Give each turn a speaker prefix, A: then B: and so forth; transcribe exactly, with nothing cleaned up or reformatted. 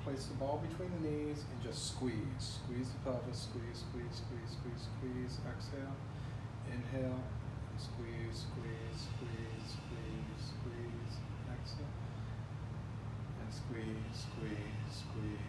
A: place the ball between the knees and just squeeze. Squeeze the pelvis, squeeze, squeeze, squeeze, squeeze, squeeze. Exhale, inhale, and squeeze, squeeze, squeeze, squeeze, squeeze. Exhale, and squeeze, squeeze, squeeze.